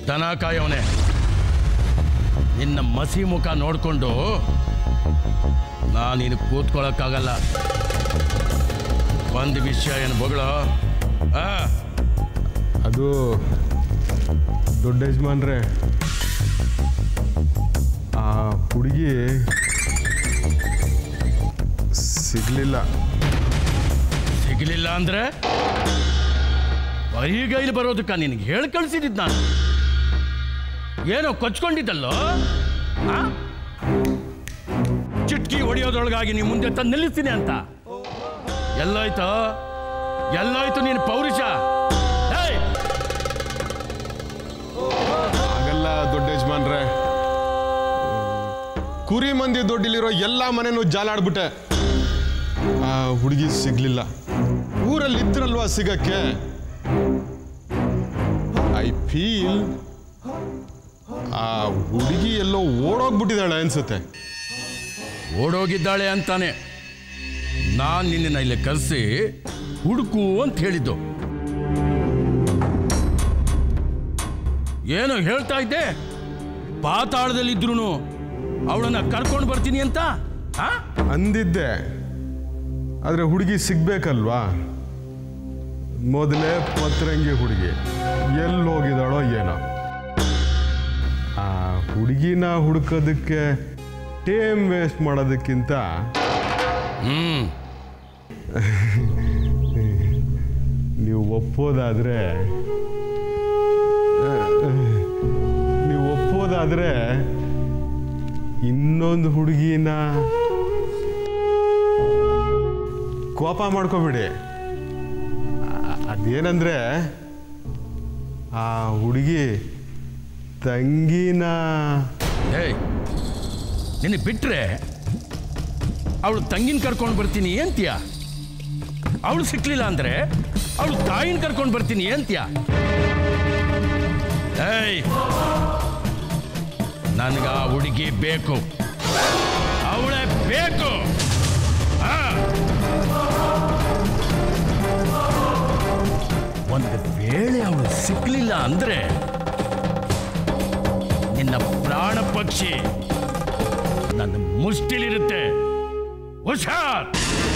ದನ ಕಾಯವನೇ ನಿನ್ನ ಮಸಿ ಮುಖ ನೋಡ್ಕೊಂಡು ನಾನಿನ್ನು ಕೂತ್ಕೊಳ್ಳೋಕ್ಕಾಗಲ್ಲ. ಒಂದು ವಿಷಯ ಏನು ಬೊಗಳ ಅದು ದೊಡ್ಡ ಯಜಮಾನ್ರೆ, ಆ ಹುಡುಗಿ ಸಿಗ್ಲಿಲ್ಲ ಅಂದ್ರೆ ಬರೀಗೈಲಿ ಬರೋದಕ್ಕ ನಿನಗೆ ಹೇಳಿ ಕಳಿಸಿದ್ದು ನಾನು. ಏನೋ ಕೊಚ್ಕೊಂಡಿದ್ದಲ್ಲೋ, ಚಿಟ್ಕಿ ಹೊಡೆಯೋದ್ರೊಳಗಾಗಿ ನೀವು ಮುಂದೆ ತಂದು ನಿಲ್ಲಿಸ್ತೀನಿ ಅಂತ. ಎಲ್ಲೋಯ್ತು ನೀನು ಪೌರುಷ? ಆಗಲ್ಲ ದೊಡ್ಡ ಯಜಮಾನ್ರೆ, ಕುರಿ ಮಂದಿ ದೊಡ್ಡಿಲಿರೋ ಎಲ್ಲ ಮನೆನೂ ಜಾಲಾಡ್ಬಿಟ್ಟೆ. ಆ ಹುಡುಗಿ ಸಿಗ್ಲಿಲ್ಲ. ಊರಲ್ಲಿ ಇದ್ರಲ್ವಾ ಸಿಗಕ್ಕೆ. ಐ ಫೀಲ್ ಆ ಹುಡುಗಿ ಎಲ್ಲೋ ಓಡೋಗ್ಬಿಟ್ಟಿದ್ದಾಳೆ ಅನ್ಸುತ್ತೆ. ಓಡೋಗಿದ್ದಾಳೆ ಅಂತಾನೆ ನಾನು ನಿನ್ನ ಇಲ್ಲಿ ಕರೆಸಿ ಹುಡುಕು ಅಂತ ಹೇಳಿದ್ದು. ಏನೋ ಹೇಳ್ತಾ ಇದ್ದೆ, ಪಾತಾಳದಲ್ಲಿದ್ರು ಅವಳನ್ನ ಕರ್ಕೊಂಡು ಬರ್ತೀನಿ ಅಂತ ಅಂದಿದ್ದೆ. ಆದ್ರೆ ಹುಡುಗಿ ಸಿಗ್ಬೇಕಲ್ವಾ. ಮೊದಲೇ ಪತ್ರಂಗಿ ಹುಡುಗಿ ಎಲ್ಲೋಗಿದ್ದಾಳೋ ಏನೋ. ಆ ಹುಡುಗಿನ ಹುಡುಕೋದಕ್ಕೆ ಟೈಮ್ ವೇಸ್ಟ್ ಮಾಡೋದಕ್ಕಿಂತ ನೀವು ಒಪ್ಪೋದಾದ್ರೆ ಇನ್ನೊಂದು ಹುಡುಗಿನ ಕೋಪ ಮಾಡ್ಕೋಬೇಡಿ. ಅದೇನಂದ್ರೆ ಆ ಹುಡುಗಿ ತಂಗಿನ ನಿನ್ನ ಬಿಟ್ರೆ ಅವಳು ತಂಗಿನ ಕರ್ಕೊಂಡು ಬರ್ತೀನಿ ಅಂತೀಯ. ಅವಳು ಸಿಕ್ಲಿಲ್ಲ ಅಂದ್ರೆ ಅವಳು ತಾಯಿನ ಕರ್ಕೊಂಡು ಬರ್ತೀನಿ ಅಂತೀಯ. ನನಗ ಆ ಹುಡುಗಿ ಬೇಕು, ಅವಳೇ ಬೇಕು. ಒಂದು ವೇಳೆ ಅವಳು ಸಿಕ್ಲಿಲ್ಲ ಅಂದ್ರೆ ನಿನ್ನ ಪ್ರಾಣ ಪಕ್ಷಿ ನನ್ನ ಮುಷ್ಟಿಲಿರುತ್ತೆ. ಹುಷಾರ್.